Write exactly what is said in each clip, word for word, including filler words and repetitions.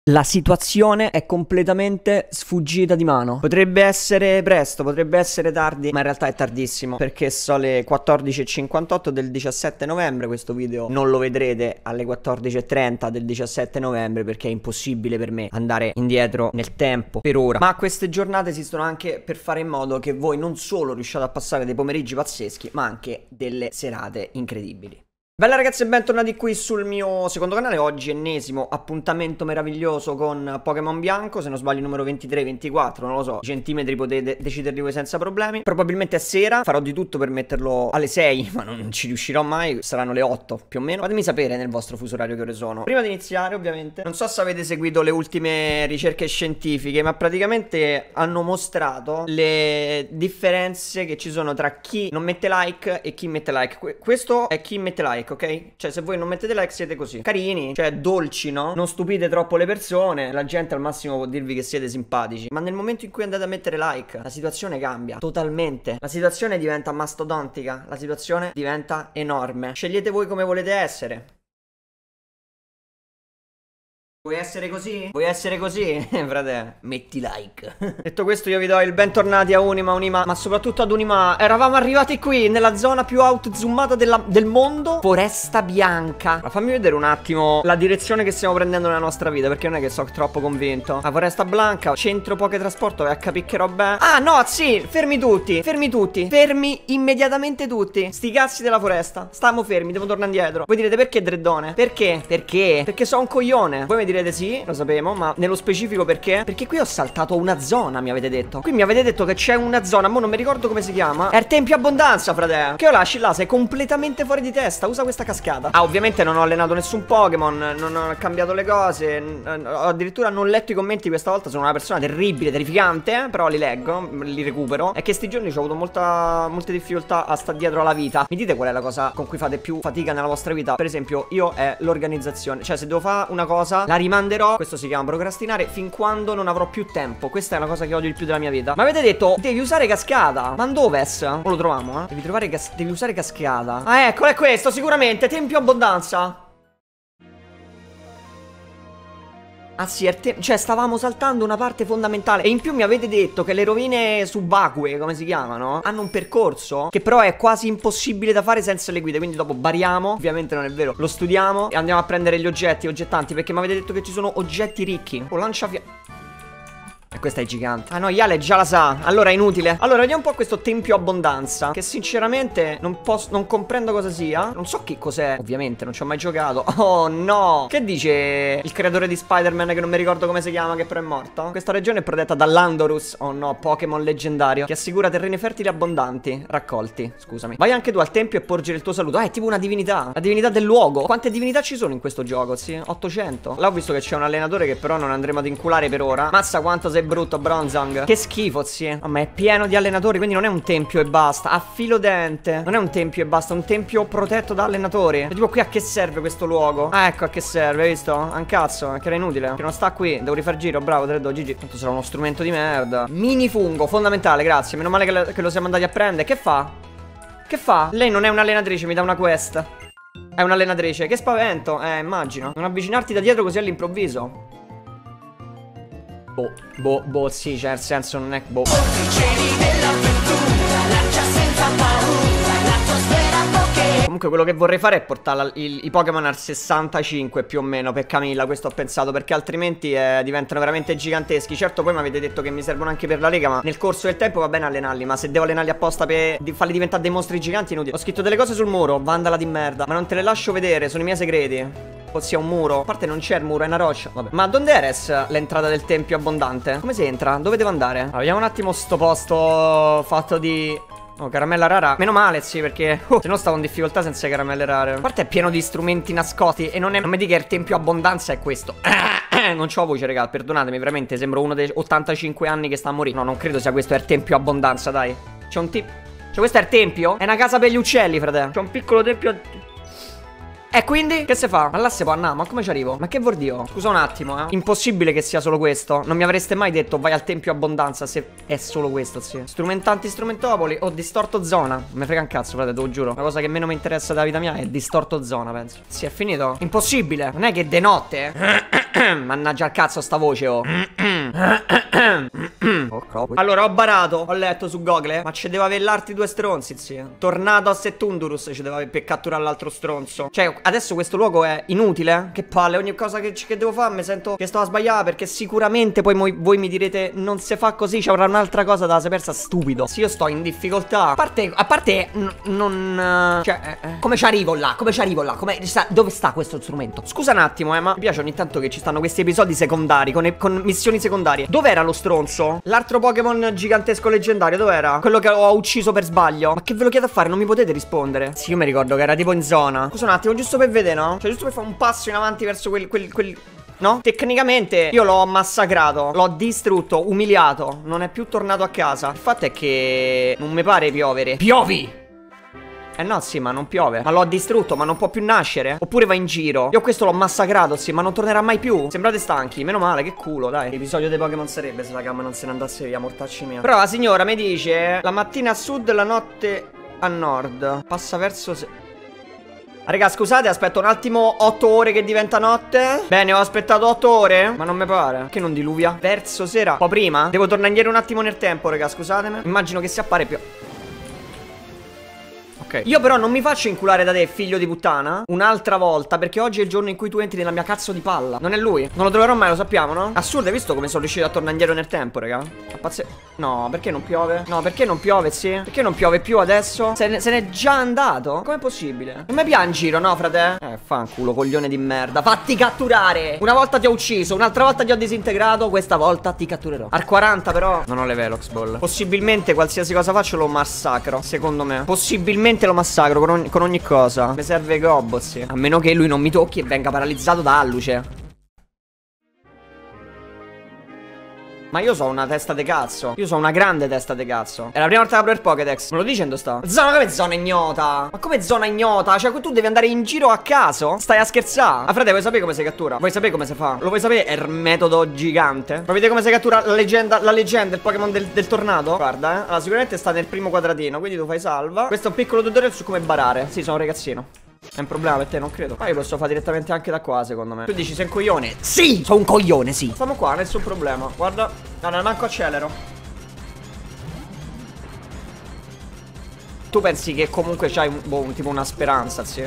La situazione è completamente sfuggita di mano. Potrebbe essere presto, potrebbe essere tardi, ma in realtà è tardissimo, perché sono le quattordici e cinquantotto del diciassette novembre. Questo video non lo vedrete alle quattordici e trenta del diciassette novembre, perché è impossibile per me andare indietro nel tempo per ora. Ma queste giornate esistono anche per fare in modo che voi non solo riusciate a passare dei pomeriggi pazzeschi, ma anche delle serate incredibili. Bella ragazzi e bentornati qui sul mio secondo canale. Oggi ennesimo appuntamento meraviglioso con Pokémon Bianco. Se non sbaglio numero ventitré ventiquattro, non lo so, i centimetri potete deciderli voi senza problemi. Probabilmente è sera, farò di tutto per metterlo alle sei, ma non ci riuscirò mai. Saranno le otto più o meno. Fatemi sapere nel vostro fuso orario che ore sono. Prima di iniziare ovviamente, non so se avete seguito le ultime ricerche scientifiche, ma praticamente hanno mostrato le differenze che ci sono tra chi non mette like e chi mette like. Questo è chi mette like, ok? Cioè se voi non mettete like siete così carini, cioè dolci, no? Non stupite troppo le persone. La gente al massimo può dirvi che siete simpatici, ma nel momento in cui andate a mettere like la situazione cambia totalmente. La situazione diventa mastodontica, la situazione diventa enorme. Scegliete voi come volete essere. Vuoi essere così? Vuoi essere così? Frate, metti like. Detto questo io vi do il bentornati a Unima, Unima, ma soprattutto ad Unima. Eravamo arrivati qui nella zona più outzoomata della, del mondo, Foresta Bianca. Ma fammi vedere un attimo la direzione che stiamo prendendo nella nostra vita, perché non è che sono troppo convinto. La Foresta Bianca, centro poche trasporto, vai a capire che roba è. Ah no, sì, fermi tutti, fermi tutti, fermi immediatamente tutti. Sti cazzi della foresta, stiamo fermi, devo tornare indietro. Voi direte perché Dreddone? Perché? Perché? Perché sono un coglione. Voi mi direte sì, lo sapevo, ma nello specifico perché? Perché qui ho saltato una zona, mi avete detto. Qui mi avete detto che c'è una zona, mo non mi ricordo come si chiama. È il Tempio Abbondanza, frate. Che lo lasci là, sei completamente fuori di testa. Usa questa cascata. Ah, ovviamente non ho allenato nessun Pokémon, non ho cambiato le cose, addirittura non ho letto i commenti questa volta. Sono una persona terribile, terrificante, eh? Però li leggo, li recupero. È che sti giorni ho avuto molta, molte difficoltà a stare dietro alla vita. Mi dite qual è la cosa con cui fate più fatica nella vostra vita? Per esempio, io è l'organizzazione. Cioè, se devo fare una cosa, la rimanderò, questo si chiama procrastinare, fin quando non avrò più tempo. Questa è una cosa che odio di più della mia vita. Ma avete detto, devi usare cascata. Ma dove? Non lo troviamo, eh? Devi trovare cas devi usare cascata. Ah, ecco, è questo, sicuramente. Tempio Abbondanza. Ah sì, cioè stavamo saltando una parte fondamentale. E in più mi avete detto che le rovine subacquee, come si chiamano, hanno un percorso che però è quasi impossibile da fare senza le guide. Quindi dopo bariamo, ovviamente non è vero, lo studiamo e andiamo a prendere gli oggetti oggettanti, perché mi avete detto che ci sono oggetti ricchi. Oh, lancia via. E questa è gigante. Ah no, Yale già la sa. Allora è inutile. Allora vediamo un po' questo Tempio Abbondanza, che sinceramente non posso, non comprendo cosa sia. Non so che cos'è. Ovviamente non ci ho mai giocato. Oh no. Che dice il creatore di Spider-Man, che non mi ricordo come si chiama, che però è morto? Questa regione è protetta dall'Andorus. Oh no, Pokémon leggendario che assicura terreni fertili abbondanti. Raccolti, scusami. Vai anche tu al tempio e porgere il tuo saluto. Ah, è tipo una divinità. La divinità del luogo. Quante divinità ci sono in questo gioco? Sì, ottocento. Là ho visto che c'è un allenatore che però non andremo ad inculare per ora. Mazza quanto sei brutto, Bronzong. Che schifo, sì. Oh, ma è pieno di allenatori, quindi non è un tempio e basta. A filo dente. Non è un tempio e basta, è un tempio protetto da allenatori. E tipo qui a che serve questo luogo? Ah, ecco a che serve, hai visto? Un cazzo, che era inutile. Che non sta qui, devo rifar giro, bravo, Dreddo, G G. Tanto sarà uno strumento di merda. Mini fungo, fondamentale, grazie. Meno male che, le, che lo siamo andati a prendere. Che fa? Che fa? Lei non è un'allenatrice, mi dà una quest. È un'allenatrice, che spavento. Eh, immagino. Non avvicinarti da dietro così all'improvviso. Boh, boh, boh, sì, cioè nel senso non è boh. Comunque quello che vorrei fare è portare il, i Pokémon al sessantacinque più o meno per Camilla, questo ho pensato, perché altrimenti eh, diventano veramente giganteschi. Certo poi mi avete detto che mi servono anche per la lega, ma nel corso del tempo va bene allenarli, ma se devo allenarli apposta per di farli diventare dei mostri giganti inutili. Ho scritto delle cose sul muro, vandala di merda, ma non te le lascio vedere, sono i miei segreti. Ossia un muro. A parte non c'è il muro, è una roccia. Vabbè. Ma dove era l'entrata del tempio abbondante? Come si entra? Dove devo andare? Allora, vediamo un attimo sto posto fatto di... Oh, caramella rara. Meno male, sì, perché oh, se no stavo in difficoltà senza caramelle rare. A parte è pieno di strumenti nascosti. E non, è... non mi dica che il tempio abbondanza è questo. Non c'ho voce, raga, perdonatemi, veramente sembro uno dei ottantacinque anni che sta a morire. No, non credo sia questo, è il tempio abbondanza, dai. C'è un tip... Cioè questo è il tempio? È una casa per gli uccelli, frate. C'è un piccolo tempio... E quindi? Che si fa? Ma là si può andare, ma come ci arrivo? Ma che vuol dire? Scusa un attimo, eh. Impossibile che sia solo questo. Non mi avreste mai detto vai al tempio abbondanza se è solo questo, sì. Strumentanti strumentopoli o distorto zona. Non mi frega un cazzo, frate, te lo giuro. La cosa che meno mi interessa della vita mia è distorto zona, penso. Sì, è finito? Impossibile. Non è che de notte, eh. Mannaggia al cazzo sta voce, oh. Allora, ho barato, ho letto su Google, ma ci devo avere l'altri due stronzi, sì. Tornato a Settundurus ci devo avere per catturare l'altro stronzo. Cioè, adesso questo luogo è inutile? Che palle, ogni cosa che, che devo fare mi sento che sto a sbagliare, perché sicuramente poi voi, voi mi direte non si fa così, c'avrà un'altra cosa da sapersa, stupido. Se io sto in difficoltà, a parte, a parte non... Cioè, eh, come ci arrivo là? Come ci arrivo là? Come, sta, dove sta questo strumento? Scusa un attimo, eh, ma mi piace ogni tanto che ci stanno questi episodi secondari, con, con missioni secondarie. Dov'era lo stronzo? L'altro Pokémon gigantesco leggendario, dov'era? Quello che ho ucciso per sbaglio. Ma che ve lo chiedo a fare? Non mi potete rispondere? Sì, io mi ricordo che era tipo in zona. Scusa un attimo, giusto per vedere, no? Cioè, giusto per fare un passo in avanti verso quel... quel, quel... No? Tecnicamente io l'ho massacrato, l'ho distrutto, umiliato. Non è più tornato a casa. Il fatto è che non mi pare piovere. Piovi! Eh no, sì, ma non piove. Ma l'ho distrutto, ma non può più nascere. Oppure va in giro. Io questo l'ho massacrato, sì, ma non tornerà mai più. Sembrate stanchi, meno male, che culo, dai. L'episodio dei Pokémon sarebbe se la gamma non se ne andasse via, mortacci mia. Però la signora mi dice: la mattina a sud, la notte a nord. Passa verso se... Raga, scusate, aspetto un attimo. Otto ore che diventa notte. Bene, ho aspettato otto ore, ma non mi pare. Che non diluvia? Verso sera. Un po' prima? Devo tornare indietro un attimo nel tempo, raga, scusatemi. Immagino che si appare più... Ok. Io però non mi faccio inculare da te, figlio di puttana, un'altra volta, perché oggi è il giorno in cui tu entri nella mia cazzo di palla. Non è lui. Non lo troverò mai, lo sappiamo, no? Assurdo, hai visto come sono riuscito a tornare indietro nel tempo, raga? Appazze... No, perché non piove? No, perché non piove, sì? Perché non piove più adesso? Se, ne, se n'è già andato? Com'è possibile? Non mi piangi in giro, no, frate? Eh, fanculo, coglione di merda. Fatti catturare! Una volta ti ho ucciso, un'altra volta ti ho disintegrato, questa volta ti catturerò. Al quaranta però non ho le Velox Ball. Possibilmente qualsiasi cosa faccio lo massacro, secondo me. Possibilmente lo massacro con ogni, con ogni cosa. Mi serve Gobbo, sì. A meno che lui non mi tocchi e venga paralizzato da alluce. Ma io so una testa de cazzo. Io so una grande testa de cazzo. È la prima volta che apro il Pokédex. Me lo dici dove sta? Zona, come zona ignota? Ma come zona ignota? Cioè tu devi andare in giro a caso? Stai a scherzare? Ah, frate, vuoi sapere come si cattura? Vuoi sapere come si fa? Lo vuoi sapere? È il metodo gigante. Vuoi vedere come si cattura la leggenda? La leggenda, il Pokémon del, del tornado? Guarda, eh. Allora, sicuramente sta nel primo quadratino. Quindi tu fai salva. Questo è un piccolo tutorial su come barare. Sì, sono un ragazzino. È un problema per te, non credo. Ma io posso fare direttamente anche da qua, secondo me. Tu dici sei un coglione? Sì! Sono un coglione, sì. Stiamo qua, nessun problema. Guarda. No, no, manco accelero. Tu pensi che comunque c'hai un, boh, un, tipo una speranza, sì?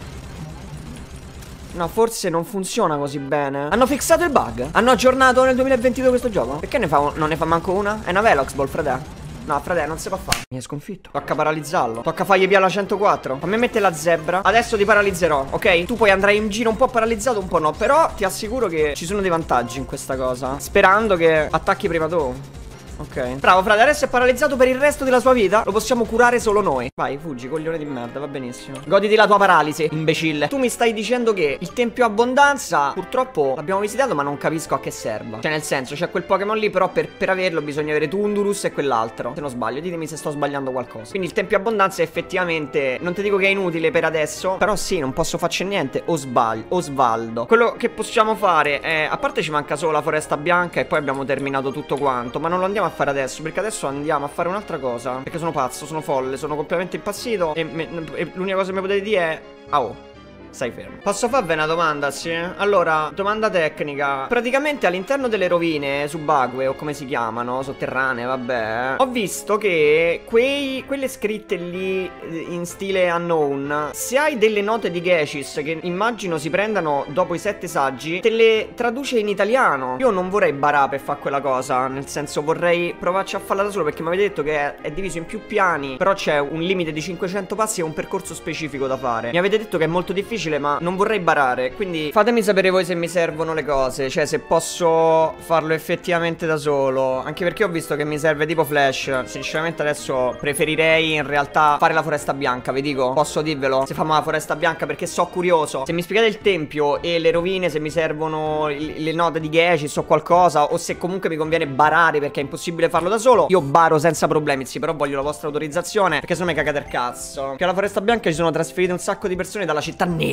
No, forse non funziona così bene. Hanno fissato il bug? Hanno aggiornato nel duemilaventidue questo gioco? Perché ne fa un, non ne fa manco una? È una Velox Ball, frate. No, frate, non si può fare. Mi è sconfitto. Tocca paralizzarlo. Tocca fargli via la centoquattro. Fammi mettere la zebra. Adesso ti paralizzerò, ok? Tu poi andrai in giro un po' paralizzato, un po' no. Però ti assicuro che ci sono dei vantaggi in questa cosa. Sperando che attacchi prima tu. Ok. Bravo, frate, adesso è paralizzato per il resto della sua vita. Lo possiamo curare solo noi. Vai, fuggi, coglione di merda, va benissimo. Goditi la tua paralisi, imbecille. Tu mi stai dicendo che il Tempio Abbondanza purtroppo l'abbiamo visitato, ma non capisco a che serva. Cioè, nel senso, c'è quel Pokémon lì, però per, per averlo bisogna avere Tundurus e quell'altro. Se non sbaglio, ditemi se sto sbagliando qualcosa. Quindi il Tempio Abbondanza effettivamente, non ti dico che è inutile per adesso, però sì, non posso farci niente. O sbaglio, o svaldo. Quello che possiamo fare è, a parte ci manca solo la Foresta Bianca e poi abbiamo terminato tutto quanto, ma non lo andiamo a fare adesso, perché adesso andiamo a fare un'altra cosa. Perché sono pazzo, sono folle, sono completamente impazzito. E, e l'unica cosa che mi potete dire è: ah, oh, stai fermo. Posso farvi una domanda, sì? Allora, domanda tecnica. Praticamente all'interno delle rovine subacquee, o come si chiamano, sotterranee, vabbè, ho visto che quei, quelle scritte lì in stile unknown, se hai delle note di Geshis, che immagino si prendano dopo i sette saggi, te le traduce in italiano. Io non vorrei barà per fare quella cosa, nel senso vorrei provarci a farla da solo, perché mi avete detto che è, è diviso in più piani, però c'è un limite di cinquecento passi e un percorso specifico da fare. Mi avete detto che è molto difficile, ma non vorrei barare, quindi fatemi sapere voi se mi servono le cose, cioè se posso farlo effettivamente da solo, anche perché ho visto che mi serve tipo flash. Sinceramente adesso preferirei in realtà fare la Foresta Bianca, vi dico, posso dirvelo, se facciamo la Foresta Bianca, perché so curioso. Se mi spiegate il tempio e le rovine, se mi servono le note di Geshis o qualcosa, o se comunque mi conviene barare perché è impossibile farlo da solo, io baro senza problemi, sì, però voglio la vostra autorizzazione, perché se no mi cagate il cazzo. Che alla Foresta Bianca ci sono trasferite un sacco di persone dalla città nera.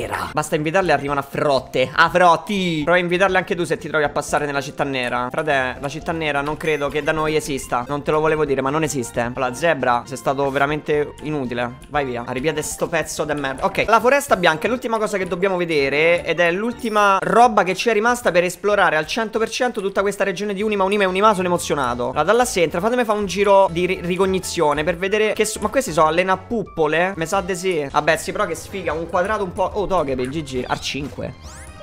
nera. Basta invitarle e arrivano a frotte. A frotti. Prova a invitarle anche tu se ti trovi a passare nella città nera. Frate, la città nera non credo che da noi esista. Non te lo volevo dire, ma non esiste. La zebra, sei stato veramente inutile. Vai via. Arriviate sto pezzo de merda. Ok, la foresta bianca è l'ultima cosa che dobbiamo vedere. Ed è l'ultima roba che ci è rimasta per esplorare al cento per cento tutta questa regione di Unima, Unima e Unima. Sono emozionato. Allora, dalla entra, fatemi fare un giro di ri ricognizione per vedere che... Ma questi sono le nappuppole? Me sa di sì. Vabbè, sì, però che sfiga. Un quadrato un po'... Oh, Togepi, G G. Ar cinque.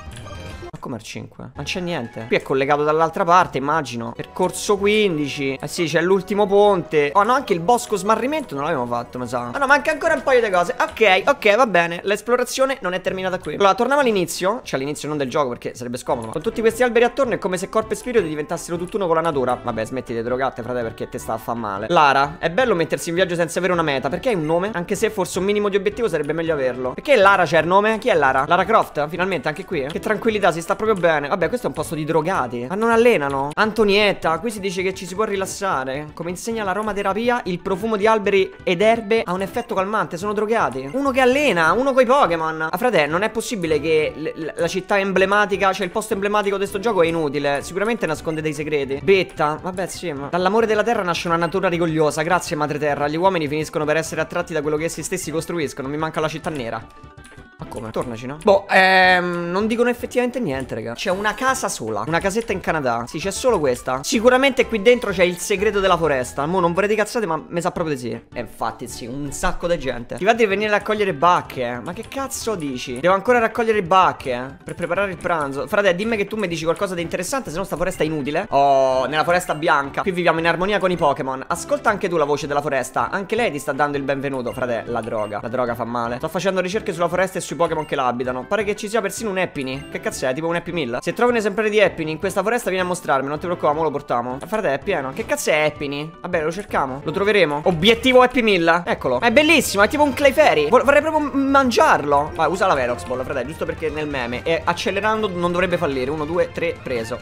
Ma come al cinque? Non c'è niente. Qui è collegato dall'altra parte, immagino. Percorso quindici. Eh sì, c'è l'ultimo ponte. Oh no, anche il bosco smarrimento non l'abbiamo fatto, mi sa. Ah no, manca ancora un paio di cose. Ok, ok, va bene. L'esplorazione non è terminata qui. Allora, torniamo all'inizio. Cioè all'inizio non del gioco, perché sarebbe scomodo, ma con tutti questi alberi attorno è come se corpo e spirito diventassero tutt'uno con la natura. Vabbè, smetti di drogate, frate, perché te sta a far male. Lara, è bello mettersi in viaggio senza avere una meta. Perché hai un nome? Anche se forse un minimo di obiettivo sarebbe meglio averlo. Perché Lara c'è il nome? Chi è Lara? Lara Croft? Finalmente, anche qui. Che tranquillità, si sta proprio bene. Vabbè, questo è un posto di drogati. Ma non allenano? Antonietta, qui si dice che ci si può rilassare. Come insegna l'aromaterapia, il profumo di alberi ed erbe ha un effetto calmante. Sono drogati. Uno che allena, uno coi Pokémon. Ah, frate, non è possibile che la città emblematica, cioè il posto emblematico di sto gioco è inutile. Sicuramente nasconde dei segreti. Betta, vabbè sì, ma dall'amore della terra nasce una natura rigogliosa. Grazie, madre terra. Gli uomini finiscono per essere attratti da quello che essi stessi costruiscono. Mi manca la città nera. Ma come? Tornaci, no? Boh, ehm, non dicono effettivamente niente, raga. C'è una casa sola. Una casetta in Canada. Sì, c'è solo questa. Sicuramente qui dentro c'è il segreto della foresta. Mo' non vorrei di cazzate, ma mi sa proprio di sì. E infatti, sì, un sacco di gente. Ti va di venire a raccogliere bacche? Ma che cazzo dici? Devo ancora raccogliere bacche per preparare il pranzo. Frate, dimmi che tu mi dici qualcosa di interessante, se no sta foresta è inutile. Oh, nella foresta bianca. Qui viviamo in armonia con i Pokémon. Ascolta anche tu la voce della foresta. Anche lei ti sta dando il benvenuto, frate. La droga. La droga fa male. Sto facendo ricerche sulla foresta e sui Pokémon che la abitano. Pare che ci sia persino un Happiny. Che cazzo è? Tipo un Happy Meal? Se trovi un esemplare di Happiny in questa foresta vieni a mostrarmi. Non ti preoccupare, mo lo portiamo. Frate, è pieno. Che cazzo è Happiny? Vabbè, lo cerchiamo. Lo troveremo. Obiettivo Happy Meal. Eccolo. È bellissimo. È tipo un Clefairy. Vor vorrei proprio mangiarlo. Vai, usa la Velox Ball, frate. Giusto perché nel meme. E accelerando non dovrebbe fallire. Uno, due, tre, preso.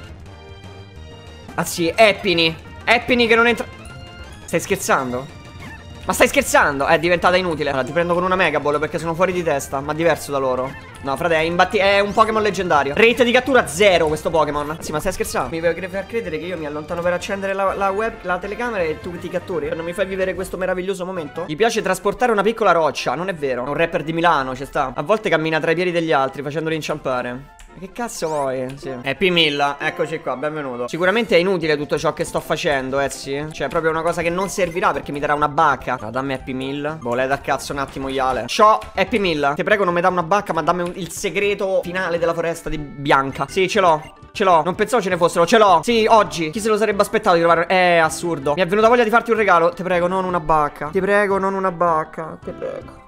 Ah sì, Happiny. Happiny che non entra. Stai scherzando? Ma stai scherzando? È diventata inutile. Allora ti prendo con una Mega Ball perché sono fuori di testa. Ma diverso da loro. No, frate, è, imbatti è un Pokémon leggendario. Rate di cattura zero questo Pokémon. Sì, ma stai scherzando? Mi vuoi far credere che io mi allontano per accendere la, la web, la telecamera e tu ti catturi? Non mi fai vivere questo meraviglioso momento? Gli piace trasportare una piccola roccia. Non è vero. È un rapper di Milano, ci sta. A volte cammina tra i piedi degli altri facendoli inciampare. Che cazzo vuoi? Sì. Happy Meal, eccoci qua, benvenuto. Sicuramente è inutile tutto ciò che sto facendo, eh sì. Cioè, è proprio una cosa che non servirà perché mi darà una bacca. Allora, dammi Happy Meal. Boh, lei da cazzo un attimo, Iale. C'ho Happy Meal. Ti prego, non mi dà una bacca, ma dammi un, il segreto finale della foresta di Bianca. Sì, ce l'ho. Ce l'ho. Non pensavo ce ne fossero. Ce l'ho. Sì, oggi. Chi se lo sarebbe aspettato di trovare? È assurdo. Mi è venuta voglia di farti un regalo. Ti prego, non una bacca. Ti prego, non una bacca. Ti prego.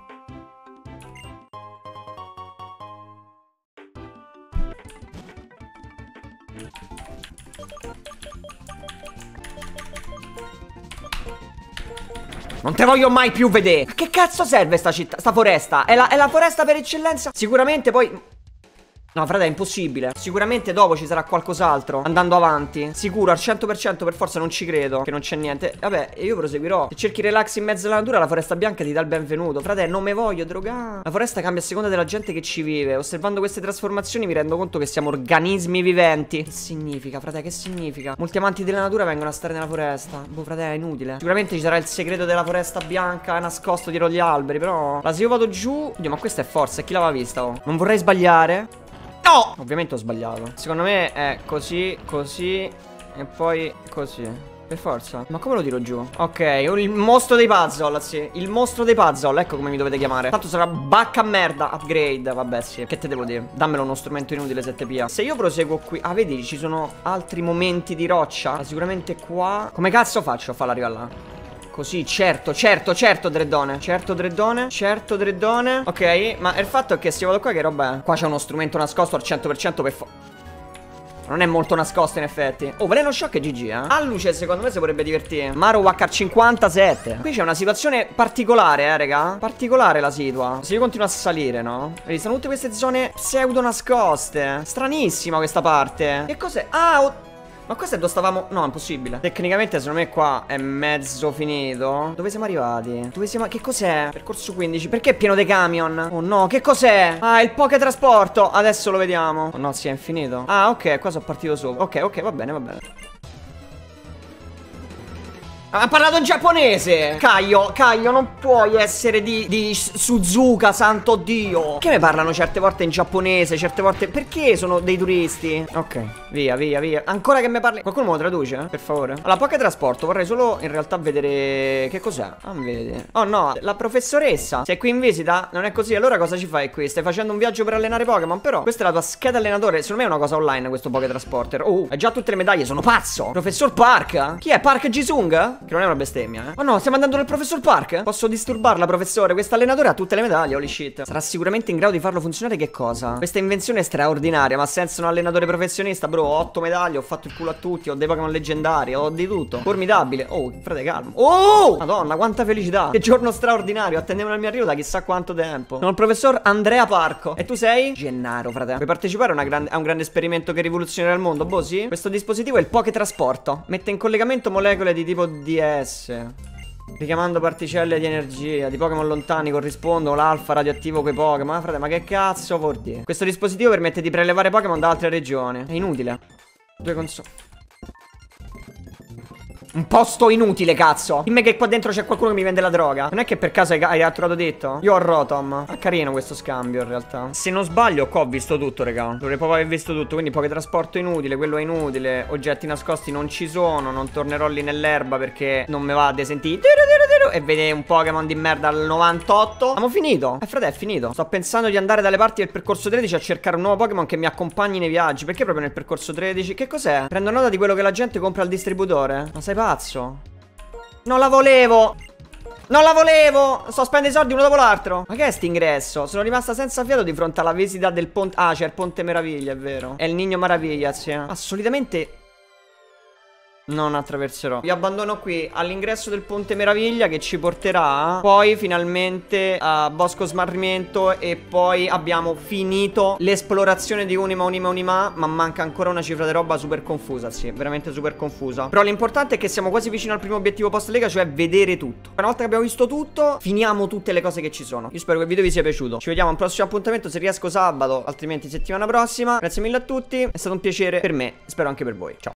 Non te voglio mai più vedere. Ma che cazzo serve sta città, sta foresta? È la, è la foresta per eccellenza. Sicuramente poi... No, frate, è impossibile. Sicuramente dopo ci sarà qualcos'altro andando avanti. Sicuro, al cento per cento per forza non ci credo che non c'è niente. Vabbè, io proseguirò. Se cerchi relax in mezzo alla natura, la foresta bianca ti dà il benvenuto. Frate, non me voglio drogare. La foresta cambia a seconda della gente che ci vive. Osservando queste trasformazioni mi rendo conto che siamo organismi viventi. Che significa, frate, che significa? Molti amanti della natura vengono a stare nella foresta. Boh, frate, è inutile. Sicuramente ci sarà il segreto della foresta bianca nascosto dietro gli alberi. Però, la se io vado giù... Oddio, ma questa è forza, e chi l'aveva vista? Oh? Non vorrei sbagliare. No! Ovviamente ho sbagliato. Secondo me è così, così e poi così. Per forza. Ma come lo tiro giù? Ok, il mostro dei puzzle, sì. Il mostro dei puzzle, ecco come mi dovete chiamare. Tanto sarà bacca merda. Upgrade, vabbè sì. Che te devo dire? Dammelo uno strumento inutile sette P A. Se io proseguo qui... Ah, vedi, ci sono altri momenti di roccia. Sicuramente qua... Come cazzo faccio a farla arrivare là? Così, certo, certo, certo, Dreddone. Certo, Dreddone. Certo, Dreddone. Ok, ma il fatto è che se io vado qua, che roba è? Qua c'è uno strumento nascosto al cento per cento per fo... Non è molto nascosto in effetti. Oh, Veleno Shock e G G, eh. A luce secondo me si potrebbe divertire. Marowak a cinquantasette. Qui c'è una situazione particolare, eh, raga. Particolare la situa. Se io continuo a salire, no? Vedi, sono tutte queste zone pseudo nascoste. Stranissima questa parte. Che cos'è? Ah, oh... Ma questo è dove stavamo... No, è impossibile. Tecnicamente secondo me qua è mezzo finito. Dove siamo arrivati? Dove siamo... Che cos'è? Percorso quindici. Perché è pieno dei camion? Oh no, che cos'è? Ah, il poke trasporto. Adesso lo vediamo. Oh no, sì, è infinito. Ah, ok, qua sono partito sopra. Ok, ok, va bene, va bene. Ha parlato in giapponese. Caio, Caio, non puoi essere di, di Suzuka, santo Dio. Che mi parlano certe volte in giapponese, certe volte... Perché sono dei turisti? Ok, via, via, via. Ancora che mi parli... Qualcuno me lo traduce, eh? Per favore. Allora, poche trasporto, vorrei solo in realtà vedere... Che cos'è? Ah, vedi. Oh no, la professoressa sei qui in visita? Non è così? Allora cosa ci fai qui? Stai facendo un viaggio per allenare Pokémon? Però questa è la tua scheda allenatore. Secondo me è una cosa online questo Poké Transporter. Oh, hai già tutte le medaglie, sono pazzo. Professor Park? Chi è? Park Jisung? Che non è una bestemmia, eh? Oh no, stiamo andando nel professor Park? Posso disturbarla, professore? Questo allenatore ha tutte le medaglie, holy shit. Sarà sicuramente in grado di farlo funzionare che cosa? Questa invenzione è straordinaria, ma senza un allenatore professionista, bro, ho otto medaglie, ho fatto il culo a tutti, ho dei Pokémon leggendari, ho di tutto. Formidabile. Oh, frate, calmo. Oh! Madonna, quanta felicità. Che giorno straordinario. Attendevano il mio arrivo da chissà quanto tempo. Sono il professor Andrea Parco. E tu sei? Gennaro, frate. Vuoi partecipare a, una grande, a un grande esperimento che rivoluzionerà il mondo? Boh, sì? Questo dispositivo è il Poké Trasporto. Mette in collegamento molecole di tipo D S. Richiamando particelle di energia di Pokémon lontani corrispondono l'alfa radioattivo quei Pokémon. Ma frate, ma che cazzo vuol dire? Questo dispositivo permette di prelevare Pokémon da altre regioni. È inutile. Due console. Un posto inutile, cazzo. Dimmi che qua dentro c'è qualcuno che mi vende la droga. Non è che per caso hai, hai catturato detto? Io ho Rotom. Ah, carino questo scambio in realtà. Se non sbaglio qua ho visto tutto, raga. Dovrei proprio aver visto tutto. Quindi Poké Trasporto inutile, quello è inutile. Oggetti nascosti non ci sono. Non tornerò lì nell'erba perché non mi va a sentire e vede un Pokémon di merda al novantotto. Abbiamo finito. Eh frate, è finito. Sto pensando di andare dalle parti del percorso tredici a cercare un nuovo Pokémon che mi accompagni nei viaggi. Perché proprio nel percorso tredici? Che cos'è? Prendo nota di quello che la gente compra al distributore. Ma sei pazzo? Non la volevo. Non la volevo. Sto spendendo i soldi uno dopo l'altro. Ma che è st'ingresso? Sono rimasta senza fiato di fronte alla visita del ponte. Ah, c'è il Ponte Meraviglia, è vero. È il Nino Maraviglia, sì. Ma solitamente non attraverserò. Vi abbandono qui all'ingresso del Ponte Meraviglia che ci porterà poi finalmente a Bosco Smarrimento. E poi abbiamo finito l'esplorazione di Unima Unima Unima. Ma manca ancora una cifra di roba super confusa. Sì, veramente super confusa. Però l'importante è che siamo quasi vicino al primo obiettivo post lega, cioè vedere tutto. Una volta che abbiamo visto tutto, finiamo tutte le cose che ci sono. Io spero che il video vi sia piaciuto. Ci vediamo al prossimo appuntamento, se riesco sabato, altrimenti settimana prossima. Grazie mille a tutti, è stato un piacere per me, spero anche per voi. Ciao.